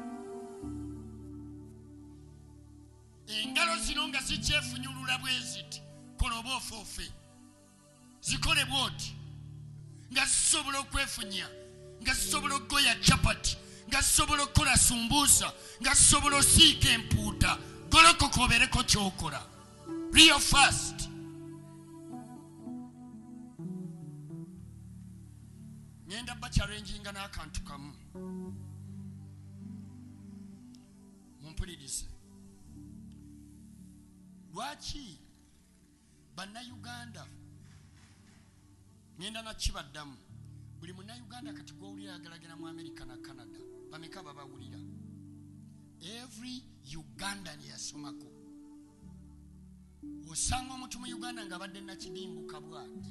Engalo zino nga zikyefunyulula bweziti kola oba ofoofe. Zikole bwoti. Nga zisobola okwefunya, nga zisobola okugoya chapati, nga zisobola okukola sumbuusa, nga zisobola osiika empuuta. Golokoka obeereko ky'okola. Real fast. Ngenda bakyalenjinga n'akantu kamu. Mumpulirize. Lwaki bannayuganda ngenda nakibaddamu buli munnayuganda kati gw'owulira yagalagala mu America na Canada bameka babawulira? Every Ugandan yasomako. Osanga omuntu mu Uganda nga badde nakidimbuka bwati.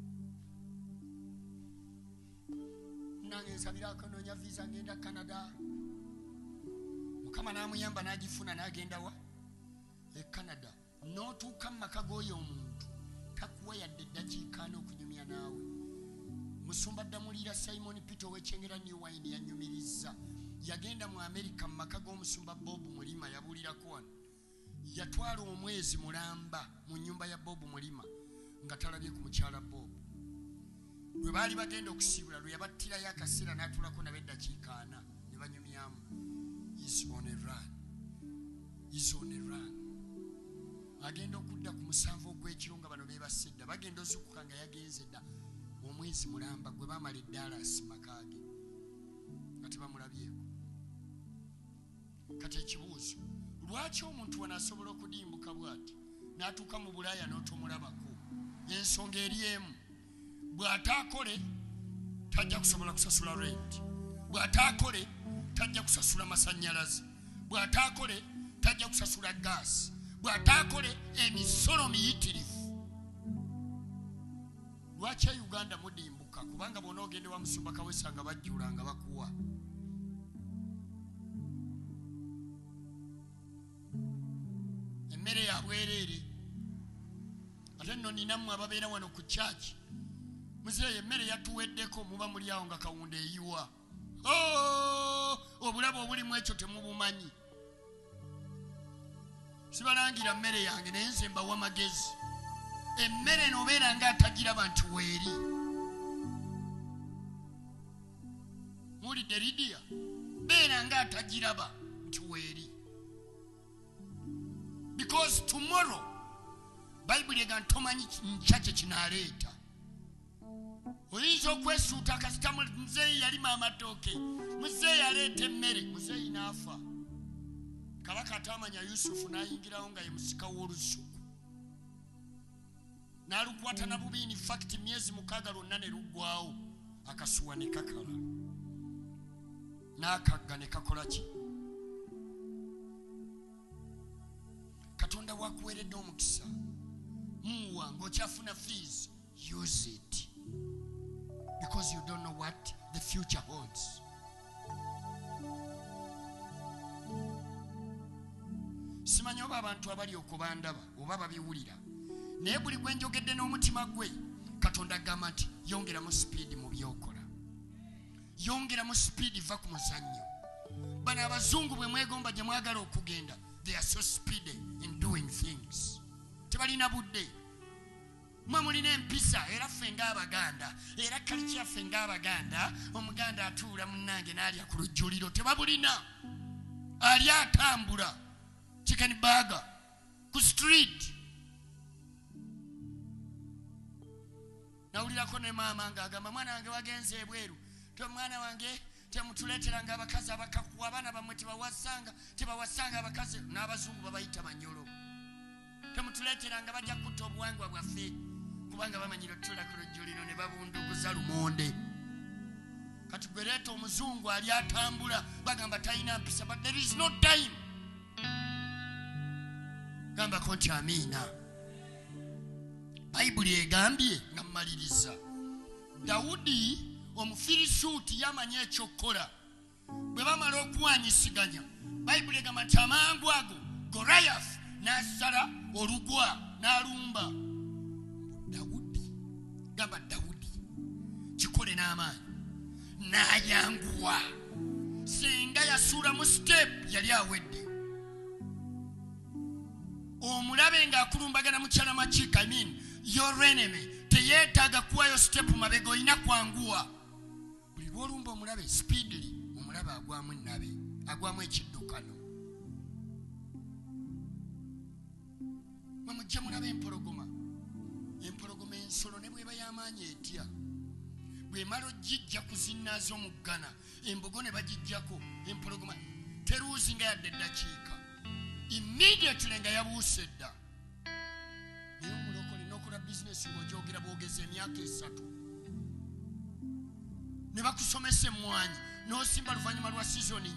Nange nsabira akanoonya visa ngenda Canada. Mukama n'amuyamba n'agifuna n'agenda wa? Canada. N'otuuka mu maka g'oyo omuntu takuwa yadde eddakiika n'okunyumya naawe. Musumba Ddamulira Simon Peter ow'ekyengera New Wine yanyumirizza. Yagenda mu America mu maka g'omusumba Bob Mulima yabuulirako wano. Yatwala omwezi mulamba mu nnyumba ya Bob Mulima nga talabye ku mukyala Bob. Bwe baali bagenda okusiibula lwe yabattirayo akaseera n'atuulako nabo eddakiika 4 ne banyumyamu. Is on a run. Is on a run. Agenda okudda ku 7 ogw'ekiro nga bano beebasedda bagenda ozukuka nga yagenze dda omwezi mulamba gwe baamala eDallas makaage nga tebamulabyeko. Kati ekibuuzo, lwaki omuntu wano asobola okudimbuka bw'ati n'atuuka mu Bulaaya n'otomulabako? Ensonga eri emu. Bw'ataakole tajja kusobola kusasula rent. Bw'ataakole tajja kusasula masannyalaze. Bw'ataakole tajja kusasula gaasi. Bw'ataakole emisolo miyitirivu. Lwaki Uganda mudimbuka? Kubanga bw'ona ogende wa Musumba Kawesa nga bajjula nga bakuwa. Emmere ya bwereere. Ate nno ninammwe ababeera wano ku kyaki. Muzeeyi emmere yatuweddeko muba muli awo nga kawunda eyiwa. Obulabe obulimu ekyo temubumanyi. Sibalangira mmere yange naye nze mbawa magezi. Emmere n'obeera ng'atagiraba nti weeri. Mulidde Lidia? Beera ng'atagiraba nti weeri. Because tomorrow Bible ega ntomanyi nkya kye kinaaleeta. Oyinza okwesuuta akasita muzeeyi yalima amatooke, muzeeyi aleeta emmere, muzeeyi n'afa. Kabaka atamanya Yusufu n'ayingirawo nga ye musika w'olusuku. N'alukwata na bubiini fakiti myezi 6 lwonna ne luggwawo. Akasuwa ne kakala. N'akagga ne kakola ki? Katonda wakuweeredde omukisa. Muwa ng'okyafuna fees. Use it. Because you don't know what the future holds. Simanyi oba abantu abali okubandaba oba babiwulira. Naye buli gwe njogedde n'omutima gwe Katonda agamba nti yongeramu speed mu byokola. Yongeramu speed va ku muzannyo. bano abazungu bwe mwegomba gye mwagala okugenda, they are so speedy in doing things. Tebalina budde. Mwe mulina empisa era ffe ng'Abaganda, era kalicha ffe ng'Abaganda, Omuganda atuula munnange n'alya ku lujjuliro tebabulina. Ali atambula chicken burger ku street. Nawulirako ne maama ng'agamba mwana wange wagenze ebweru, mwana wange temutuleeteranga abakazi abakakuwa, abaana bammwe tebawasanga abakazi n'abazungu babayita manyolo. Temutuleeteranga bajja kutta obuwangwa bwaffe kubanga bamanyira otuula ku lujjuliro ne babunduguza lumonde. Kati gwe leeta omuzungu ali atambula bagamba talina mpisa, but there is no time. Gambako nti amiina. Bayibuli egambye nga mmaliriza, Dawudi Omufirisuuti yamanya ekyokukola. Bwe bamala okuwanyisiganya, Bayibuli egamba nti amangu ago Goliath n'asala olugwa n'alumba Dawudi. Gamba Dawudi kikole n'amaanyi n'ayanguwa. Singa yasuula mu step yali awedde. Omulabe ng'akulumbagana mu kyala makiika, I mean your enemy, teyeetaaga kuwayo step mabega, olina kwanguwa. Buli lw'olumba omulabe speedily, omulabe agwamu ennabe, agwamu ekiddukano. Mujja mulabe empologoma. Empologoma ensolo ne bweba y'amaanyi etya. Bw'emala ogijja kuzinnaaza omuggana, embogo ne bagijjako, empologoma teruuzi nga yadde eddakiika. Immediately nga yabuuse dda. Naye omulokole n'okola bizinesi ng'ogyogera bwogeza emyaka 3. Ne bakusomesa emmwanyi n'osimba luvannyuma lwa sizoni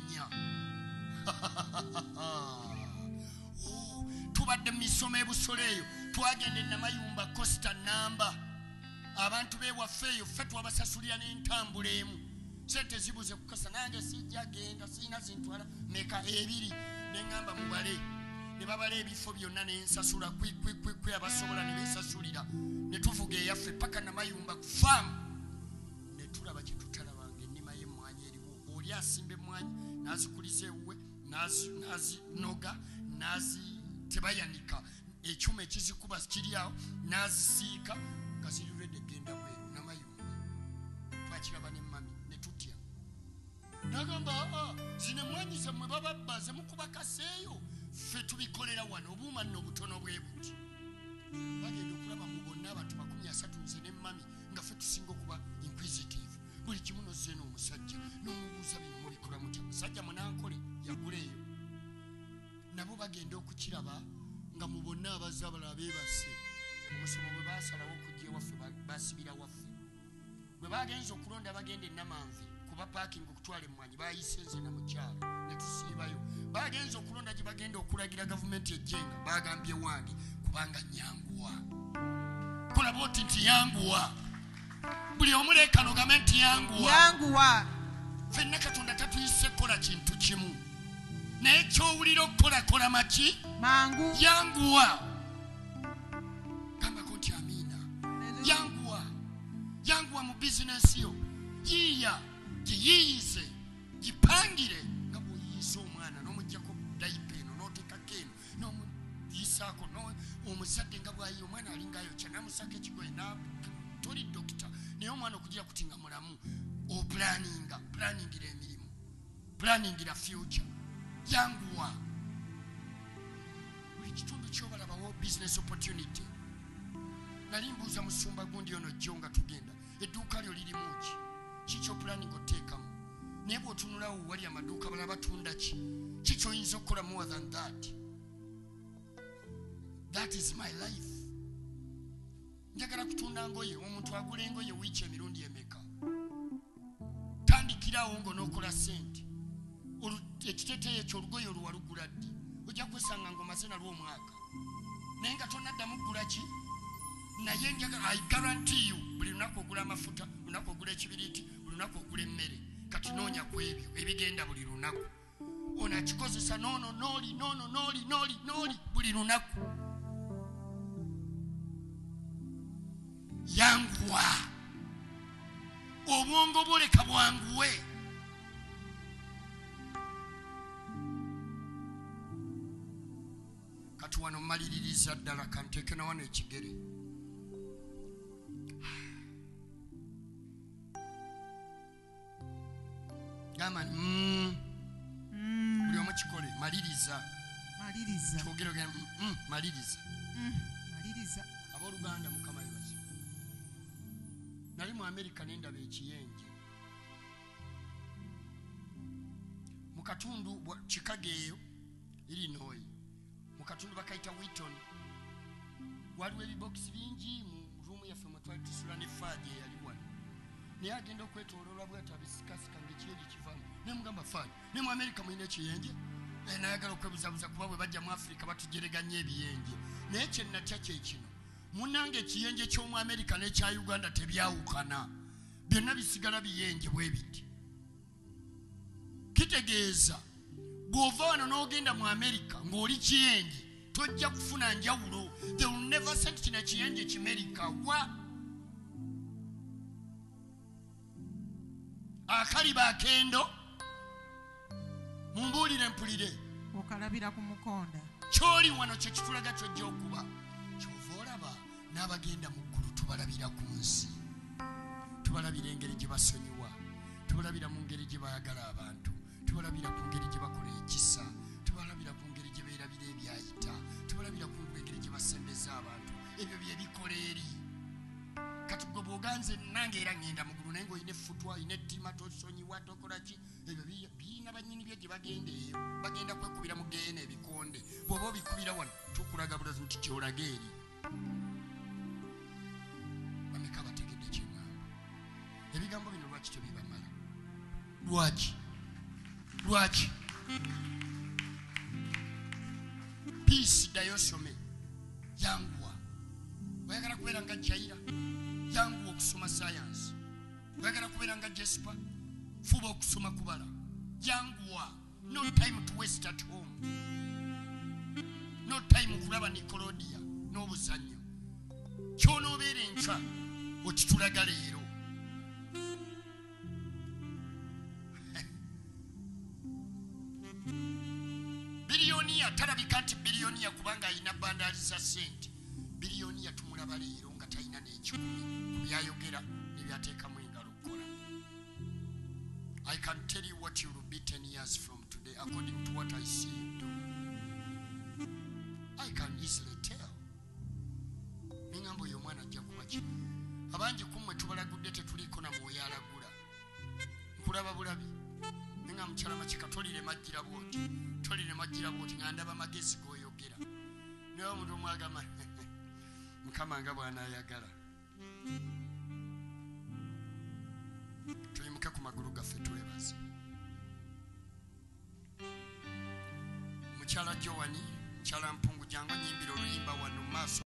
4. Tubadde mu misomo ebusolo eyo, twagenda e Namayumba Costa Namba. Abantu b'ewaffe eyo ffe twabasasulira n'entambula emu. Sente zibuze kukosa, nange sijja genda, sirina zintwala meka 2 ne ngamba mubale. Ne babala ebifo byonna ne nsasula kwi abasobola ne beesasulira. Ne tuvuga eyaffe paka Namayumba ku faamu. Ne tulaba kye tutalabanga ennima y'emmwanyi eriwo. Oli asimba emmwanyi n'azikuliza ewuwe, n'azinoga, tebayanika ekyuma ekizikuba kiri awo, n'azisiika nga zirulwedde genda bweru. Namayumba twakiraba ne mami ne tutya. Nagamba zino emmwanyi zammwe bababba ze mukuba kaseeyo, ffe tubikolera wano obuuma nno obutono bwe buti. Bagenda okulaba mu bonna abantu 30 ne mami nga ffe tusinga okuba inquisitive. Buli kimu nozze n'omusajja n'omubuuza bino mubikola mutya. Musajja munankole yagula eyo. Nabo bagenda okukiraba nga mu bonna abazaabala beebase. Omusomo bwe baasalawo okujja ewaffe basibira waffe. Bwe bagenza okulonda bagenda e Namanvi kuba paaking okutwala emmwanyi bayisenze na mukyala ne tusiibayo. Bagenza okulonda gye bagenda okulagira gavumenti ejjenga bagambye wange kubanga nyanguwa. Kola bwoti nti yanguwa. Buli omuleekano gavumenti yanguwa. Ffenna Katonda tatuyise kola kintu kimu. Naye kyowulira okukola maki mangu yanguwa. Gambako nti amiina. Yanguwa mu bizinesi yo. Yiiya giyiyize gipangire nga bw'oyiyiza omwana n'omuggyako dayipa eno n'oteekako eno n'omuyisaako omuzadde nga bw'ayiye omwana alinga ayokya n'amusaako ekigoye toli dokita naye omwana okugira kuti nga mulamu opulaningira emirimu, pulaningira future. Yanguwa. Buli kitundu ky'obalabawo business opportunity. Nali mbuuza musumba gundi ono jjo nga tugenda, edduuka lyo lirimu ki? Kiki opulaninga oteekamu? Naye bw'otunulawo wali amaduuka balala batunda ki? Kiki oyinza okukola more than that? That is my life. Njagala kutunda ngoye, omuntu agula engoye wiiki emirundi emeka. Tandikirawo ng'onookola sente. Ekiteeteeyi ekyo olugoye oluwalugula ddi? Ojja kwesanga ng'omaze nalwo omwaka. Naye nga tonnaddamu ggula ki? Naye njagala, I guarantee you, buli lunaku ogula amafuta, lunaku ogula ekibiriiti, buli lunaku ogula emmere. Kati noonya ku ebyo ebigenda buli lunaku. Ono akikozesa nooli buli lunaku. Yanguwa. Obwongo buleka bwanguwe. kati wano maliririza ddala kanteeke na wano ekigere. Gamba buli omu kikole maliriza. Twogere maliriza. Abooluganda Mukama yebaze. Nali mu Amerika n'endaba ekiyenje mu katundu Chicago eyo Illinois, mu katundu bakayita Wheaton. Waliwo ebibokisi bingi mu ruumu yaffe mwe twali tusula ne faaji eyali wano. Naye agenda okwetooloola bw'ati abisikasika ng'ekiyenje kivamu. Ne mugamba faaji, ne mu Amerika mulina ekiyenje? Nayagala okwebuzabuza kuba bwe bajja mu Afrika batujereganya ebiyenje. Naye kye natya kye kino. Munnange ekiyenje ky'omu Amerika n'ekya Uganda tebyawukana. Byonna bisigala biyenje bwe biti. Kitegeeza bw'ova wano n'ogenda mu Amerika ng'oli kiyenje tojja kufuna njawulo. They will never send kino ekiyenje Kimerika wa akali bakendo. Mumbuulire mpulire. Okalabira ku mukonda. Kyoli wano kye kitulaga kyojja okuba. Kyova olaba n'abagenda mu ggulu tubalabira ku nsi. Tubalabira engeri gye basonyiwa. Tubalabira mu ngeri gye bayagala abantu. Tubalabira ku ngeri gye bakola ekisa. Tubalabira ku ngeri gye beerabira ebyayita. Tubalabira ku ngeri gye basembeza abantu. Ebyo bye bikola eri. Kati gwe bw'oganze nange era ngenda mu ggulu naye ng'olina effutwa, olina ettima, tosonyiwa, tokola ki? Ebyo birina bannyini byo gye bagenda eyo. Bagenda kwekubira mu geena ebikonde. Bw'oba obikubira wano tukulaga bulazi nti kyolaga eri. Bameka bategedde kye ŋŋamba. Ebigambo bino lwaki tebibamala? Lwaki? Peace ddayo some. Yanguwa. Oyagala kubeera nga Jaira? Yanguwa okusoma science. Oyagala kubeera nga Jesper? Fuba okusoma kubala. Yanguwa. No time to waste at home. No time kulaba Nicolodia n'obuzannyo. Ky'onoobeera enkya okitulaga leero. Biliyoniya talabika nti biliyoniya kubanga alina bandaali za ssente. Biliyoniya tumulaba leero nga talina n'ekikumi ku byayogera n'ebyateekamu engalo okukola. I can tell you what you will be 10 years from today according to what I see you do. I can easily tell. N'engamba oyo omwana ajja kuba ki? Abangi kummwe tubalagudde tetuliiko na mwoyo alagula. Nkulaba bulabi. Nenga mukyala Makika tolire majjira bwoti nga ndaba magezi g'oyogera. Naye omuntu omwagamba Mukama nga bw'anaayagala. Tuyimuke ku magulu gaffe twebaze. Mukyala Joani, mukyala Mpungu jangu nyimbira oluyimba wano mu maaso.